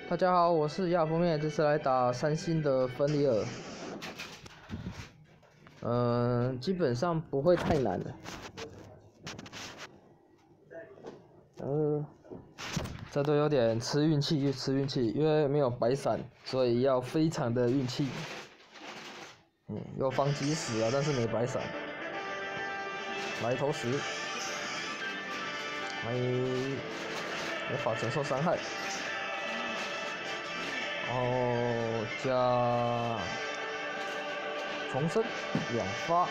大家好，我是亚夫面，这次来打3星的芬里尔。基本上不会太难的。这都有点吃运气，因为没有白闪，所以要非常的运气。有防击死啊，但是没白闪。来投石，无法承受伤害。然后加重生2发，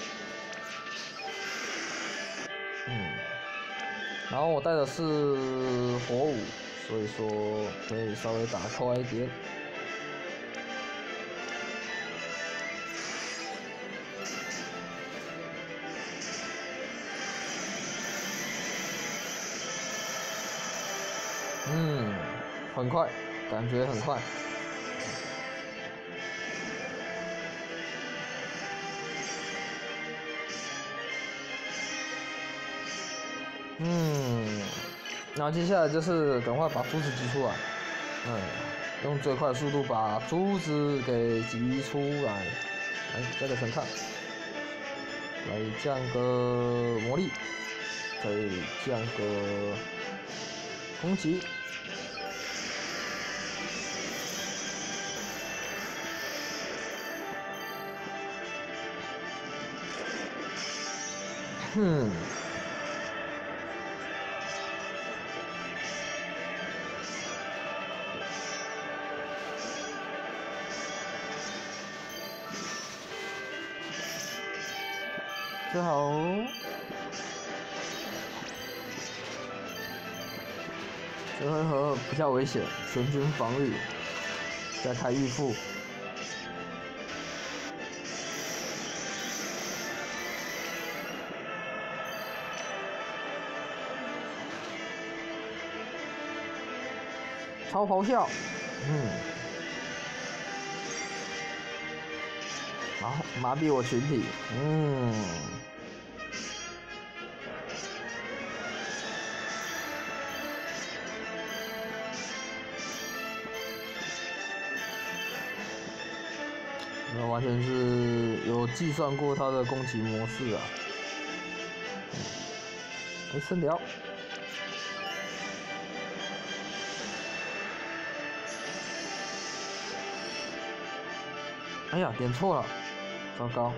然后我带的是火舞，所以说可以稍微打快一点。很快，感觉很快。然后接下来就是赶快把珠子击出来，用最快的速度把珠子给击出来。来加个神抗，来降个魔力，再降个攻击。最好，这回合比较危险，全军防御，再开预付。超咆哮，然后麻痹我群体，那完全是有计算过他的攻击模式啊！深聊。哎呀，点错了，糟糕！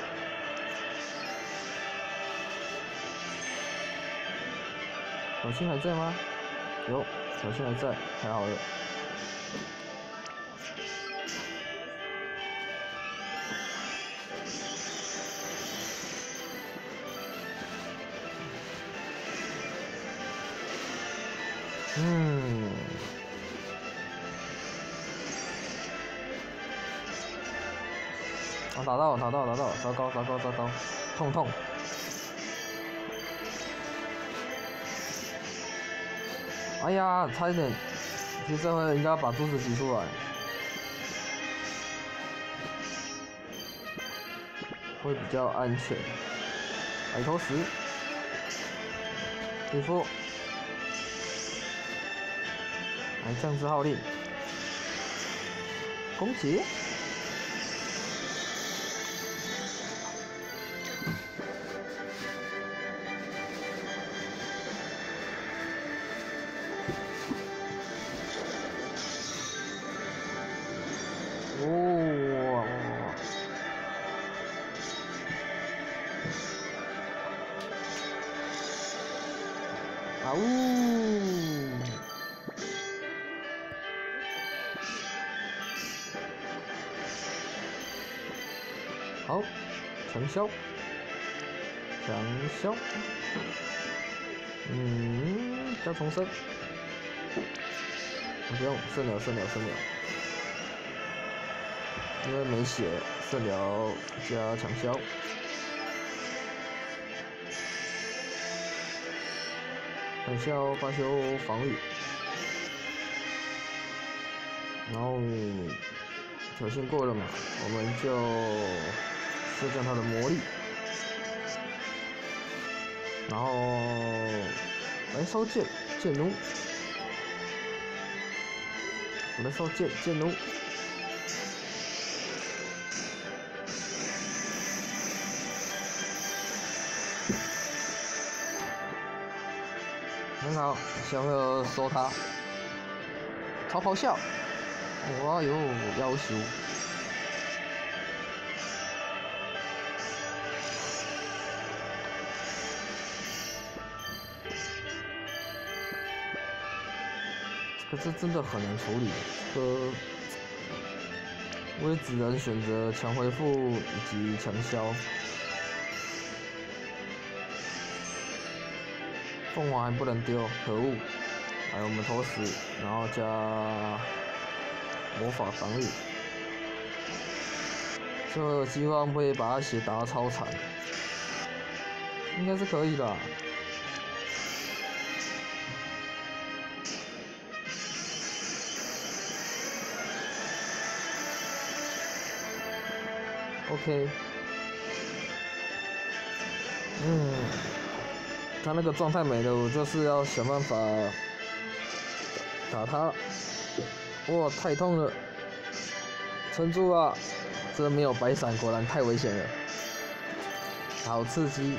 小新还在吗？有，小新还在，太好了。打到，糟糕，痛！哎呀，差一点，其实这回应该把珠子击出来，会比较安全。来投石，恢复，来降之号令，攻击。啊呜！好，强消，加重生，不用，剩了，因为没血，剩了加强消。反消发修防御，然后挑衅过了嘛，我们就射降他的魔力，然后来烧剑，剑弩， 我的手剑弩。很好，小朋友收他。超咆哮！哇哟，夭寿！这真的很难处理，我也只能选择强恢复以及强消。凤凰还不能丢，可恶！来，我们投死，然后加魔法防御，最后有希望会把他血打到超残，应该是可以的。OK， 他那个状态没了，我就是要想办法打他。哇，太痛了，撑住啊！这没有白闪，果然太危险了，好刺激。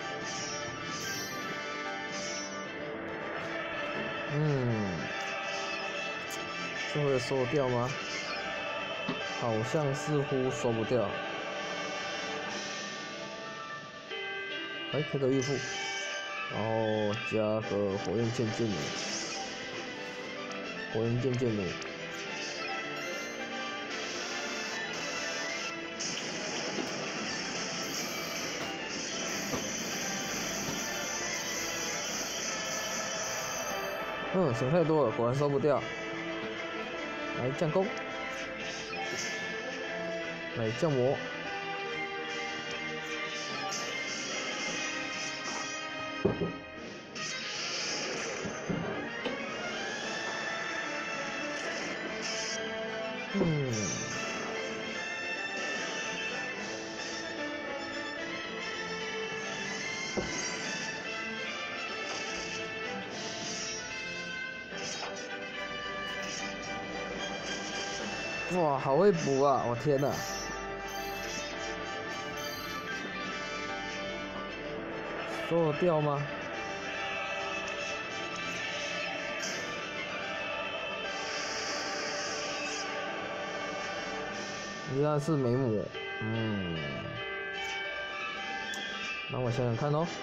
这会收掉吗？好像似乎收不掉。哎，开个预付，然后加个火焰剑弩，火焰剑弩。想太多了，果然收不掉。来降攻，来降魔。哇，好会补啊！我天哪，收得掉吗？原来是没抹，那我想想看哦。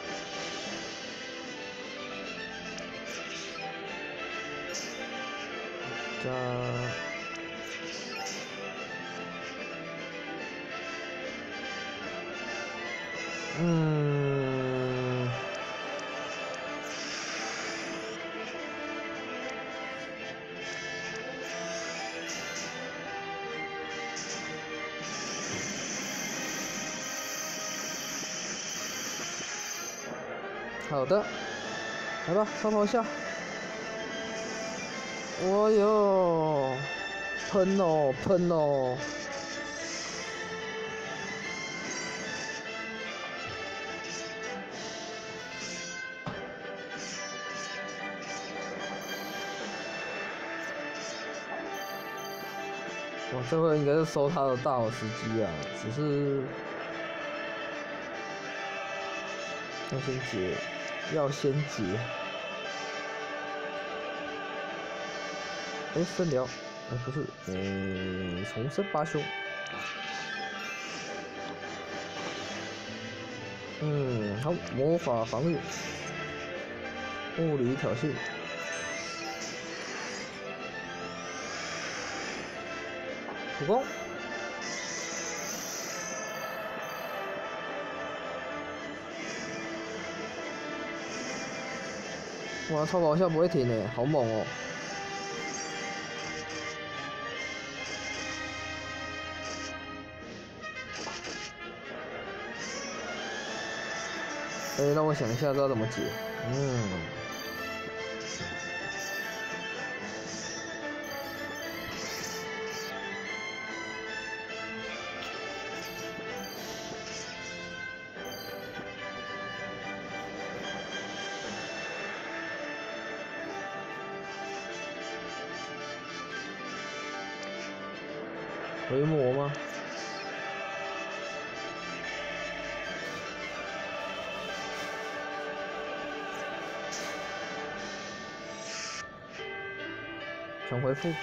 加。好的，来吧，超咆哮！哦哟，喷哦，喷哦！我这回应该是收他的大好时机啊，只是要先解，要先解。哎，深聊，不是，重生八兄。好，魔法防御，物理挑衅。普攻，哇，超咆哮不会停诶，好猛哦！让我想一下，知道怎么解。 回魔吗？抢回复。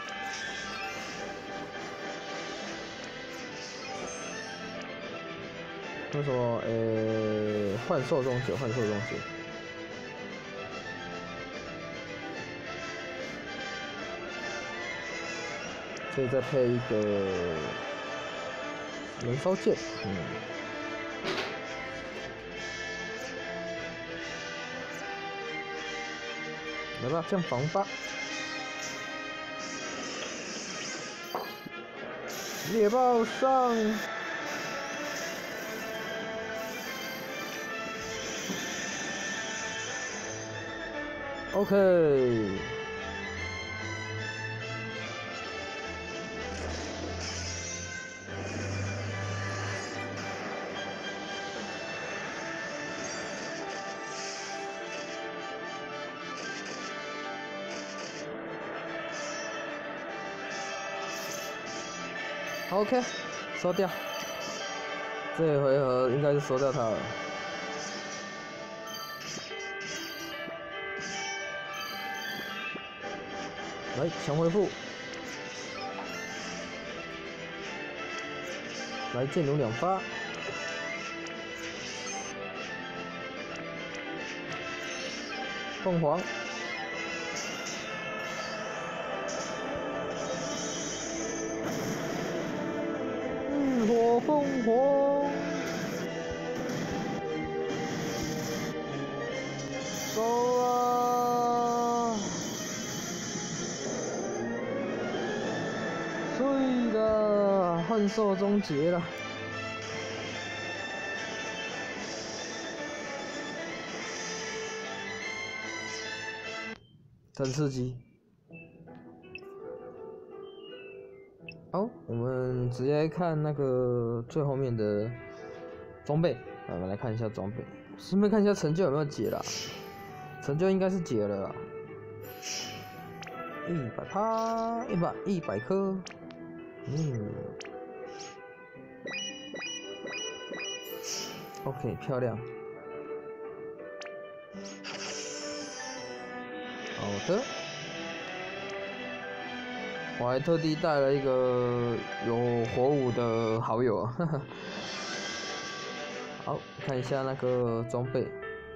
那什么，幻兽终结，幻兽终结。可以再配一个燃烧剑，来吧，降防吧。猎豹上。OK。OK， 收掉。这一回合应该是收掉它了。来，强回复。来，剑弩2发。凤凰。火凤凰，走啊！对的，幻兽终结了。很刺激。好，我们直接看那个最后面的装备。我们来看一下装备，顺便看一下成就有没有解啦。成就应该是解了啦。100趴，100颗。OK， 漂亮。好的。我还特地带了一个有火舞的好友啊，好，看一下那个装备。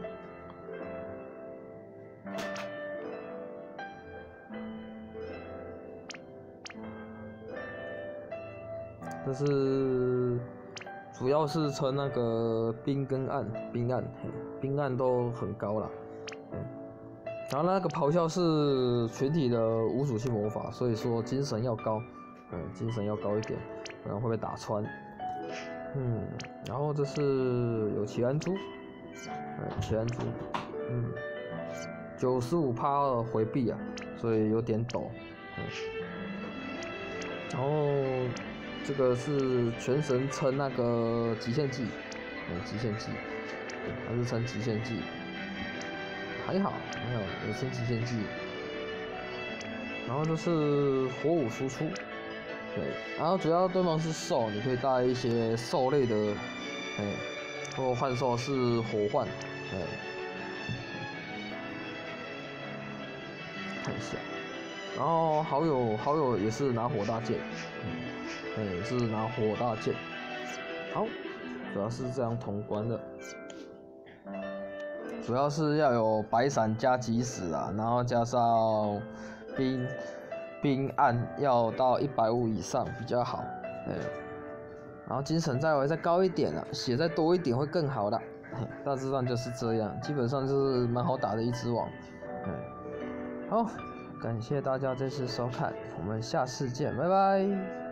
这是主要是称那个冰跟暗，冰暗都很高啦。然后那个咆哮是全体的无属性魔法，所以说精神要高，精神要高一点，不然会被打穿。然后这是有奇安珠，奇安珠，95%的回避啊，所以有点陡，然后这个是全神称那个极限技，极限技，它是称极限技。还好，也是极限技。然后就是火舞输出，对，然后主要对方是兽，你可以带一些兽类的，或幻兽是火幻，看一下。然后好友也是拿火大剑，是拿火大剑。好，主要是这样通关的。主要是要有白闪加即死啊，然后加上冰暗要到150以上比较好，然后精神再高一点啊，血再多一点会更好的，大致上就是这样，基本上就是蛮好打的一只王，好，感谢大家这次收看，我们下次见，拜拜。